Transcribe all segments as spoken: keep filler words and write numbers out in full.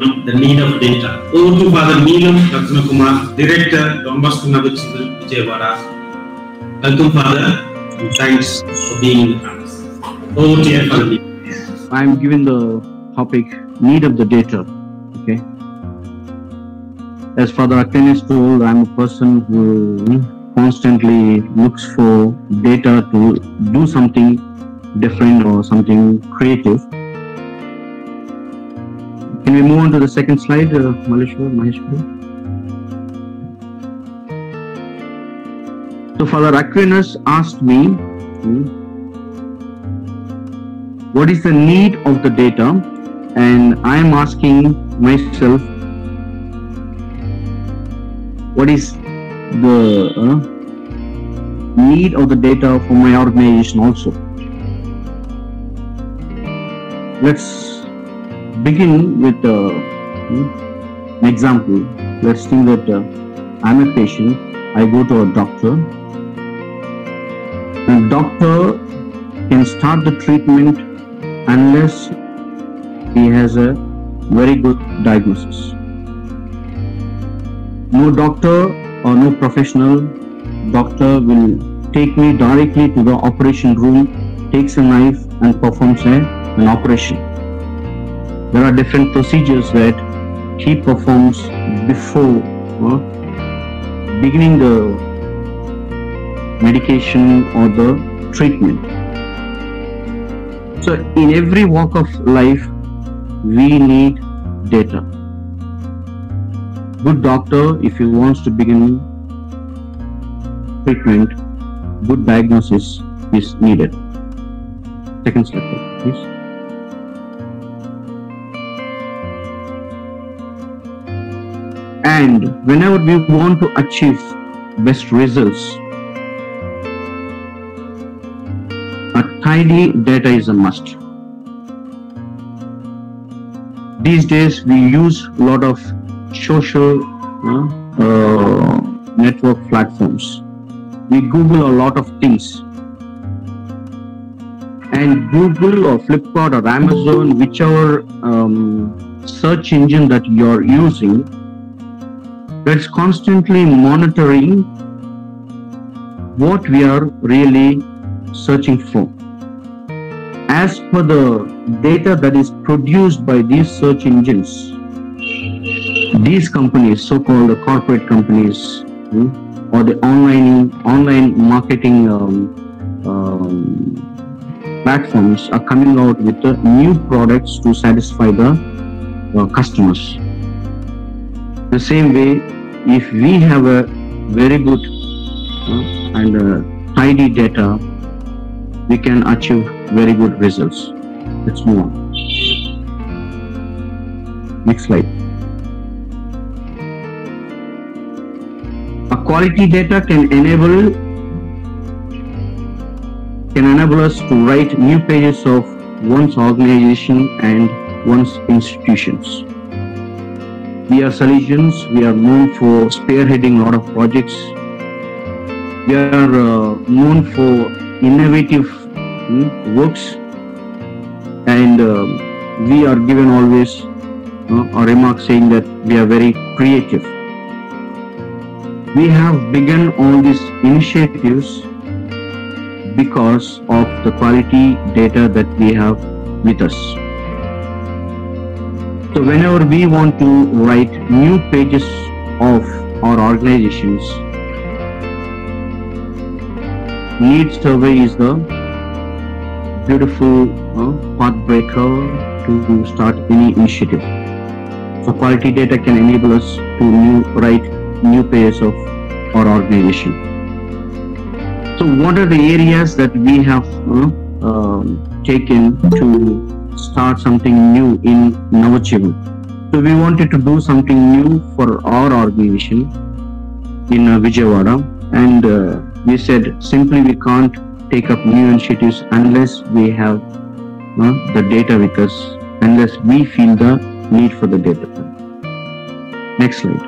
the need of data. Over to Father Neelam Ratnakumar, Director, Don Bosco Naval School, Vijayawada. Welcome, Father, and thanks for being with us. Over to you, Father Neelam. I'm given the topic, need of the data. Okay. As Father Aquinas told, I'm a person who constantly looks for data to do something different or something creative. Can we move on to the second slide, uh, Maleshwar, Maheshwar? So Father Aquinas asked me, hmm, what is the need of the data? And I am asking myself, what is the uh, need of the data for my organization also? Let's begin with uh, an example. Let's think that uh, I'm a patient. I go to a doctor. The doctor can start the treatment unless he has a very good diagnosis. No doctor or no professional doctor will take me directly to the operation room, takes a knife and performs a, an operation. There are different procedures that he performs before uh, beginning the medication or the treatment. So in every walk of life, we need data. Good doctor, if he wants to begin treatment, good diagnosis is needed. Second slide, please. And whenever we want to achieve best results, a tidy data is a must. These days we use a lot of social uh, uh, network platforms. We Google a lot of things. And Google or Flipkart or Amazon, whichever um, search engine that you're using, that's constantly monitoring what we are really searching for. As per the data that is produced by these search engines, these companies, so-called corporate companies, hmm, or the online online marketing um, um, platforms are coming out with uh, new products to satisfy the uh, customers. The same way, if we have a very good uh, and uh, tidy data, we can achieve very good results. Let's move on. Next slide. A quality data can enable can enable us to write new pages of one's organization and one's institutions. We are Salesians. We are known for spearheading a lot of projects. We are uh, known for innovative hmm, works, and uh, we are given always uh, a remark saying that we are very creative. We have begun all these initiatives because of the quality data that we have with us. So whenever we want to write new pages of our organizations, need survey is the beautiful uh, pathbreaker to start any initiative. So quality data can enable us to new, write new pages of our organization. So what are the areas that we have uh, uh, taken to start something new in Navajivan? So we wanted to do something new for our organization in uh, Vijayawada, and uh, we said simply we can't take up new initiatives unless we have uh, the data with us, unless we feel the need for the data. Next slide.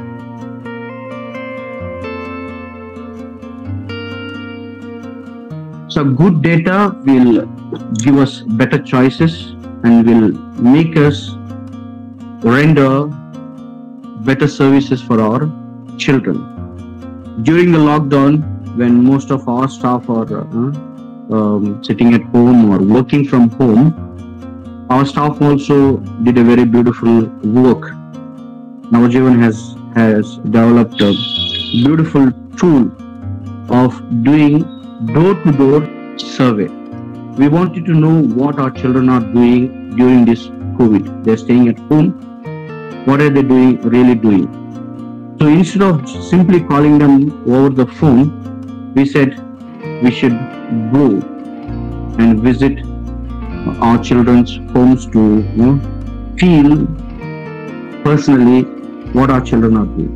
So good data will give us better choices and will make us render better services for our children. During the lockdown, when most of our staff are uh, um, sitting at home or working from home, our staff also did a very beautiful work. Navajivan has has developed a beautiful tool of doing door-to-door survey. We wanted to know what our children are doing during this COVID. They're staying at home. What are they doing, really doing? So instead of simply calling them over the phone, we said we should go and visit our children's homes to you know, feel personally what our children are doing.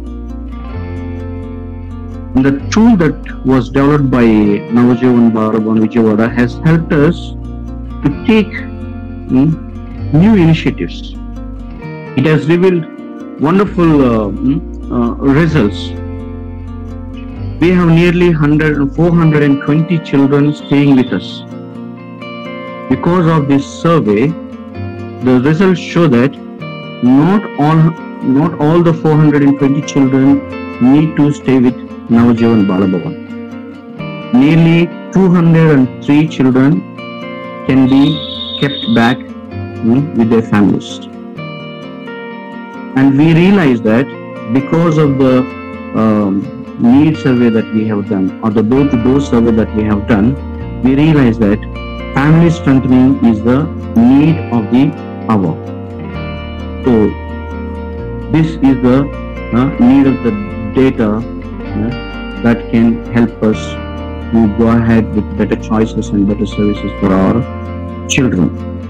And the tool that was developed by Navajivan Balabhavan Vijayawada has helped us to take hmm, new initiatives. It has revealed wonderful uh, uh, results. We have nearly one hundred, four hundred twenty children staying with us. Because of this survey, the results show that not all, not all the four hundred twenty children need to stay with Navajivan Balabhavan. Nearly two hundred three children can be kept back hmm, with their families. And we realize that because of the um, need survey that we have done, or the door-to-door survey that we have done, we realize that family strengthening is the need of the hour. So this is the uh, need of the data uh, that can help us to go ahead with better choices and better services for our children.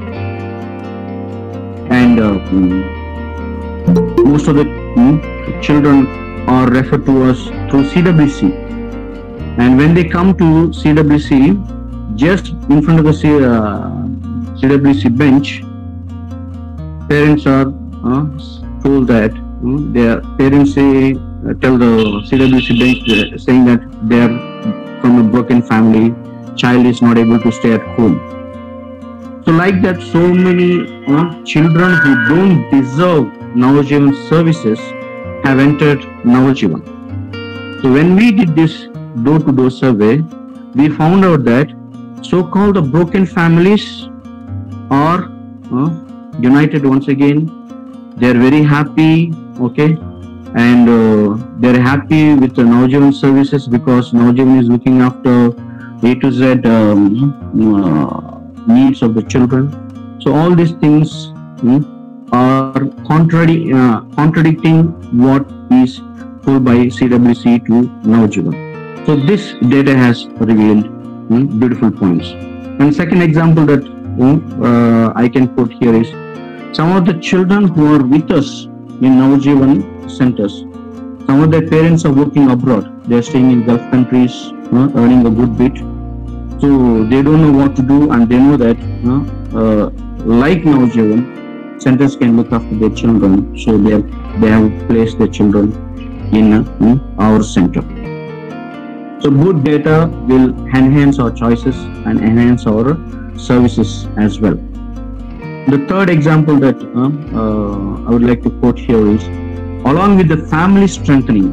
And uh, most of the mm, children are referred to us through C W C. And when they come to C W C, just in front of the C, uh, C W C bench, parents are uh, told that uh, their parents say, uh, tell the C W C bench uh, saying that they are from a broken family, child is not able to stay at home. So like that, so many uh, children who don't deserve Navajivan services have entered Navajivan. So when we did this door-to-door survey, we found out that so-called the broken families are uh, united once again. They are very happy, okay, and uh, they are happy with the Navajivan services because Navajivan is looking after A to Z um, uh, needs of the children. So all these things hmm, are contrary, uh, contradicting what is told by C W C to Navajivan. So this data has revealed hmm, beautiful points. And second example that hmm, uh, I can put here is some of the children who are with us in Navajivan centers, some of their parents are working abroad. They are staying in Gulf countries, uh, earning a good bit. So they don't know what to do, and they know that uh, uh, like Navajivan, centers can look after their children. So they have, they have placed their children in, uh, in our center. So good data will enhance our choices and enhance our services as well. The third example that uh, uh, I would like to quote here is, along with the family strengthening,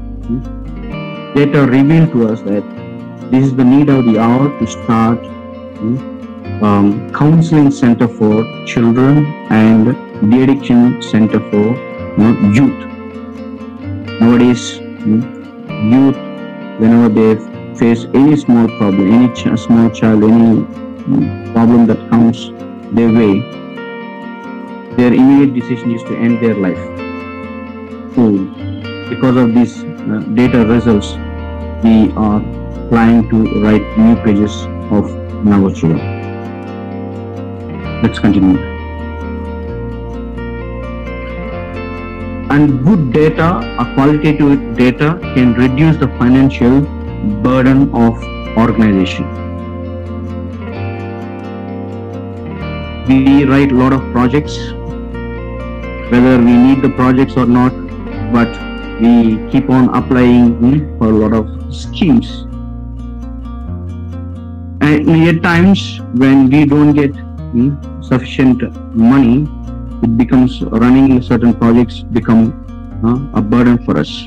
data revealed to us that this is the need of the hour to start um, counseling center for children and de-addiction center for you know, youth. Nowadays, youth, whenever they face any small problem, any ch small child, any problem that comes their way, their immediate decision is to end their life. So, because of these uh, data results, we are planning to write new pages of Navajivan. Let's continue. And good data, a qualitative data, can reduce the financial burden of organization. We write a lot of projects, whether we need the projects or not, but we keep on applying hmm, for a lot of schemes. And at times when we don't get hmm, sufficient money, it becomes running certain projects become uh, a burden for us.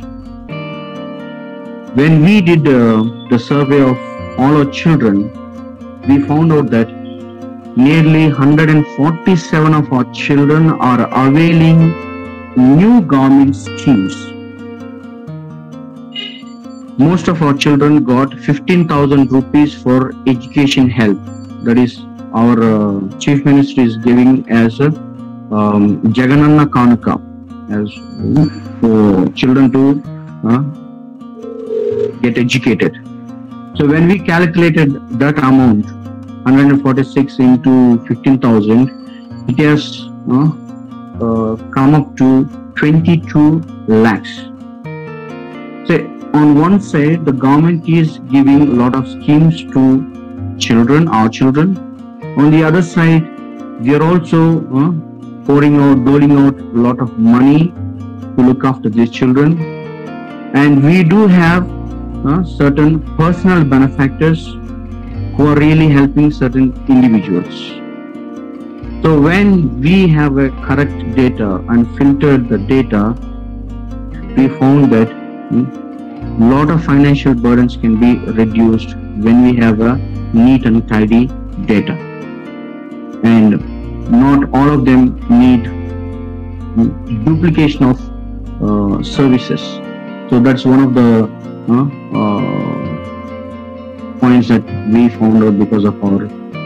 When we did uh, the survey of all our children, we found out that nearly one hundred forty-seven of our children are availing new government schemes. Most of our children got fifteen thousand rupees for education help. That is, our uh, Chief Minister is giving as a um, Jagananna Kanuka, as uh, for children to uh, get educated. So when we calculated that amount, one hundred forty-six into fifteen thousand, it has uh, uh, come up to twenty-two lakhs. So on one side, the government is giving a lot of schemes to children, our children. On the other side, we are also uh, pouring out, doling out a lot of money to look after these children. And we do have uh, certain personal benefactors who are really helping certain individuals. So when we have a correct data and filtered the data, we found that a lot of financial burdens can be reduced when we have a neat and tidy data. And not all of them need duplication of uh, services. So that's one of the uh, uh, points that we found out because of our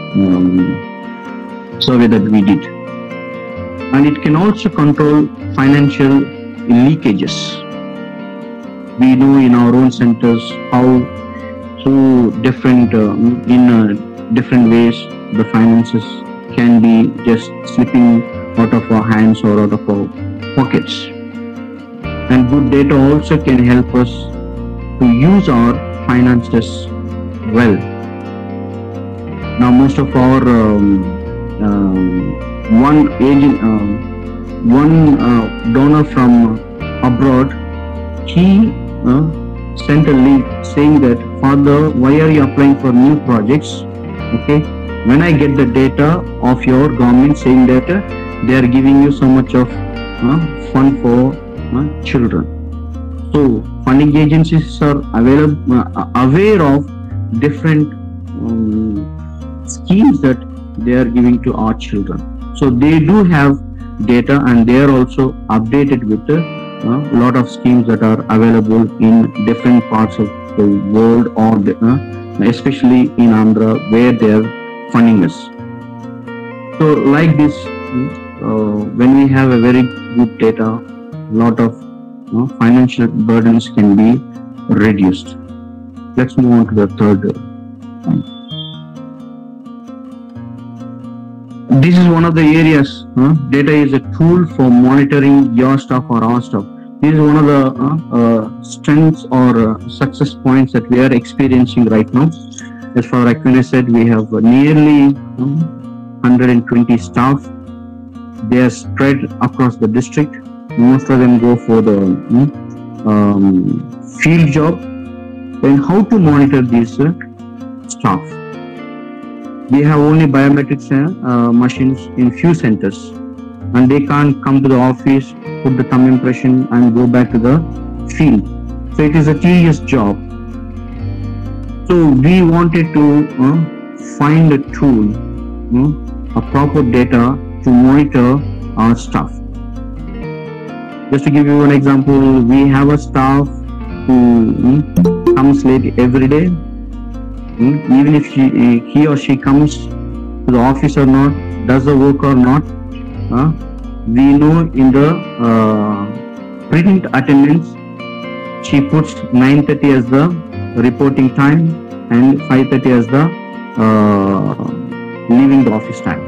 um, survey that we did. And it can also control financial leakages. We know in our own centers how through different, uh, in uh, different ways, the finances can be just slipping out of our hands or out of our pockets. And good data also can help us to use our finances well. Now most of our um, um, one agent, um, one uh, donor from abroad, he uh, sent a link saying that, Father, why are you applying for new projects? Okay, when I get the data of your government saying that uh, they are giving you so much of uh, fund for uh, children. So funding agencies are available, uh, aware of different um, schemes that they are giving to our children. So they do have data and they are also updated with a uh, lot of schemes that are available in different parts of the world, or the, uh, especially in Andhra where they are funding us. So like this, uh, when we have a very good data, a lot of uh, financial burdens can be reduced. Let's move on to the third point. This is one of the areas. Uh, data is a tool for monitoring your stuff or our stuff. This is one of the uh, uh, strengths or uh, success points that we are experiencing right now. As far as Aquinas said, we have nearly uh, one hundred twenty staff. They are spread across the district. Most of them go for the uh, um, field job. Then how to monitor these uh, staff? We have only biometrics uh, machines in few centers, and they can't come to the office, put the thumb impression and go back to the field. So it is a tedious job. So we wanted to uh, find a tool, uh, a proper data to monitor our staff. Just to give you an example, we have a staff who uh, comes late every day. Uh, even if she, uh, he or she comes to the office or not, does the work or not, uh, we know in the uh, print attendance, she puts nine thirty as the reporting time and five thirty as the uh, leaving the office time.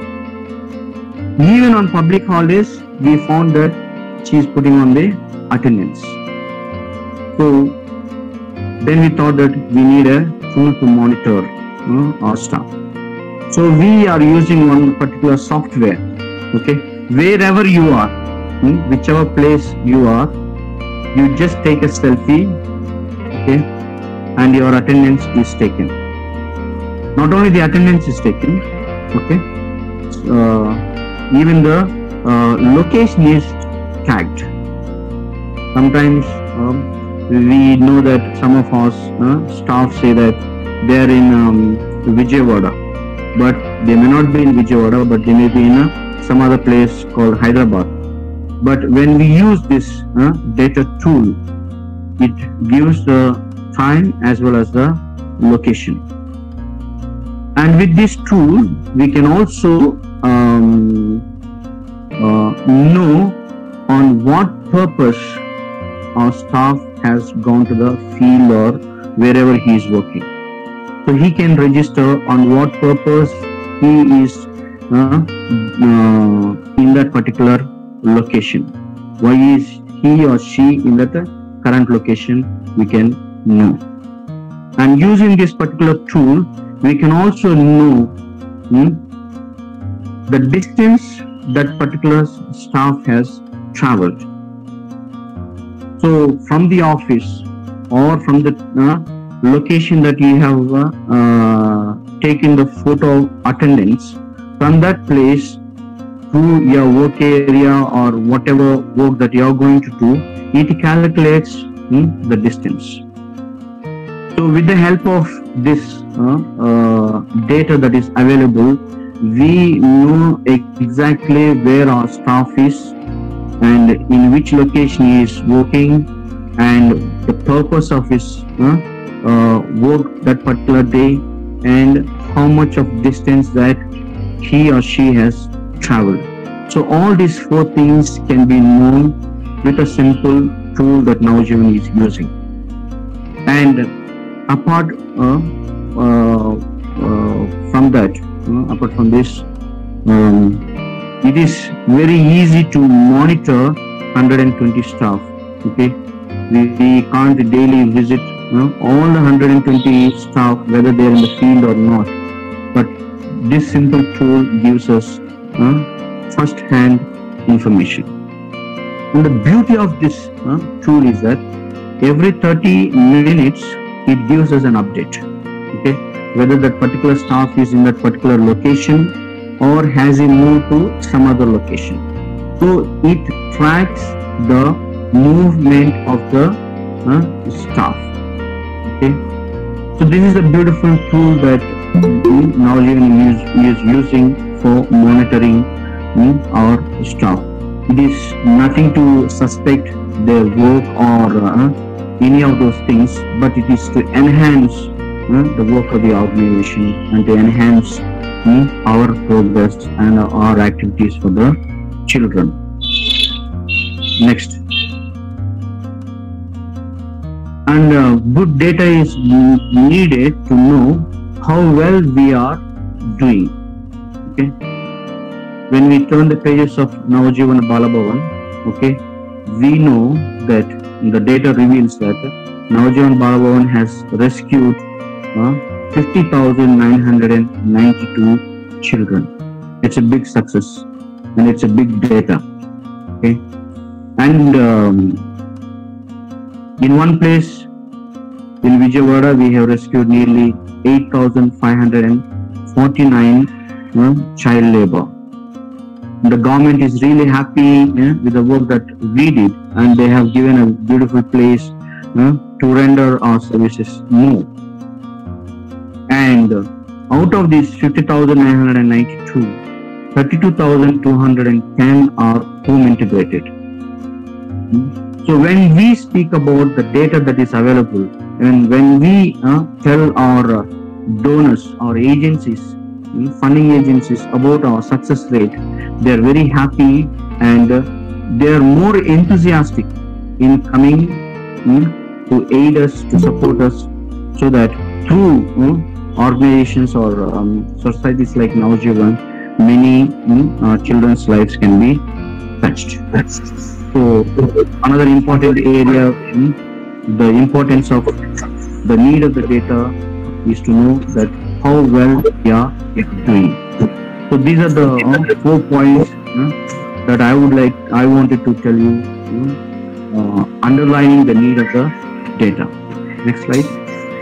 Even on public holidays, we found that she is putting on the attendance. So then we thought that we need a tool to monitor uh, our staff. So we are using one particular software. Okay, wherever you are, hmm, whichever place you are, you just take a selfie, okay, and your attendance is taken. Not only the attendance is taken, okay, uh, even the uh, location is tagged. Sometimes um, we know that some of us uh, staff say that they are in um, Vijayawada, but they may not be in Vijayawada, but they may be in a, some other place called Hyderabad. But when we use this uh, data tool, it gives the time as well as the location. And with this tool, we can also um, uh, know on what purpose our staff has gone to the field or wherever he is working. So he can register on what purpose he is uh, uh, in that particular location. Why is he or she in that current location, we can know. And using this particular tool, we can also know hmm, the distance that particular staff has traveled. So from the office or from the uh, location that you have uh, uh, taken the photo attendance, from that place to your work area or whatever work that you are going to do, it calculates hmm, the distance. So with the help of this uh, uh, data that is available, we know exactly where our staff is and in which location he is working and the purpose of his uh, uh, work that particular day and how much of distance that he or she has traveled. So all these four things can be known with a simple tool that Navajeevan is using. And apart uh, uh, uh, from that, uh, apart from this, um, it is very easy to monitor one hundred twenty staff. Okay, we, we can't daily visit uh, all the one hundred twenty staff whether they are in the field or not. But this simple tool gives us uh, first-hand information. And the beauty of this uh, tool is that every thirty minutes it gives us an update. Okay, whether that particular staff is in that particular location or has he moved to some other location. So it tracks the movement of the uh, staff. Okay, so this is a beautiful tool that Navajeevan is, is using for monitoring um, our staff. It is nothing to suspect their work or uh, any of those things, but it is to enhance uh, the work of the organization and to enhance uh, our progress and our activities for the children. Next. And uh, good data is needed to know how well we are doing. Okay. When we turn the pages of Navajeevan Balabhavan, okay, we know that the data reveals that Navajeevan Balabhavan has rescued uh, fifty thousand nine hundred ninety-two children. It's a big success and it's a big data. Okay, and um, in one place in Vijayawada we have rescued nearly eight thousand five hundred forty-nine uh, child labor. The government is really happy uh, with the work that we did, and they have given a beautiful place uh, to render our services more. And uh, out of these fifty thousand nine hundred ninety-two, thirty-two thousand two hundred ten are home integrated. So when we speak about the data that is available, and when we uh, tell our uh, donors, our agencies, funding agencies about our success rate, they are very happy and uh, they are more enthusiastic in coming um, to aid us, to support us, so that through um, organizations or um, societies like Navajeevan, many um, uh, children's lives can be touched. So another important area, um, the importance of the need of the data is to know that how well we are doing. So these are the uh, four points uh, that I would like, I wanted to tell you, uh, underlining the need of the data. Next slide.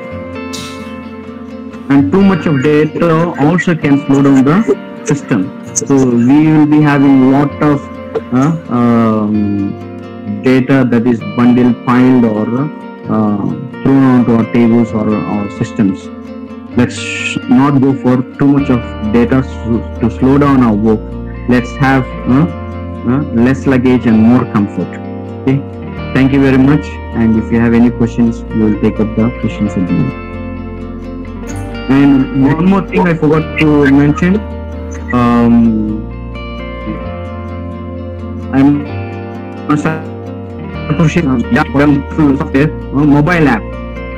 And too much of data also can slow down the system. So we will be having lot of uh, um, data that is bundled, piled, or uh, thrown onto our tables or our systems. Let's not go for too much of data to slow down our work. Let's have uh, uh, less luggage and more comfort. Okay. Thank you very much. And if you have any questions, we will take up the questions at the end. And one more thing I forgot to mention. Um, I'm software, mobile app.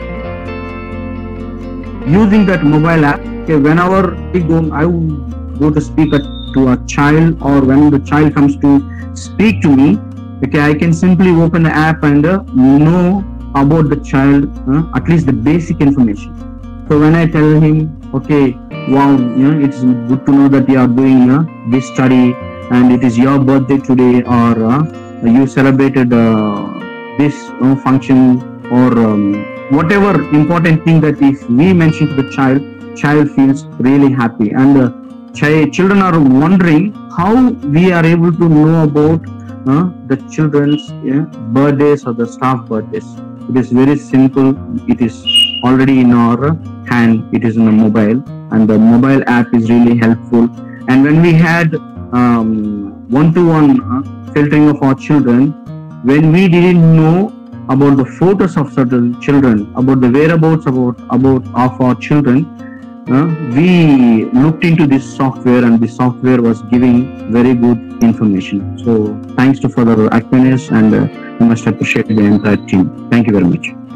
Using that mobile app, okay, whenever we go, I would go to speak to a child, or when the child comes to speak to me, okay, I can simply open the app and uh, know about the child, uh, at least the basic information. So when I tell him, okay, wow, you know, it's good to know that you are doing uh, this study, and it is your birthday today, or uh, you celebrated uh, this uh, function, or um, whatever important thing that if we mention to the child, child feels really happy. And uh, ch children are wondering how we are able to know about uh, the children's yeah, birthdays or the staff birthdays. It is very simple. It is already in our hand. It is in the mobile, and the mobile app is really helpful. And when we had um, one-to-one uh, filtering of our children, when we didn't know about the photos of certain children, about the whereabouts about about of our children, uh, we looked into this software, and the software was giving very good information. So thanks to Father Aquinez, and uh, we must appreciate the entire team. Thank you very much.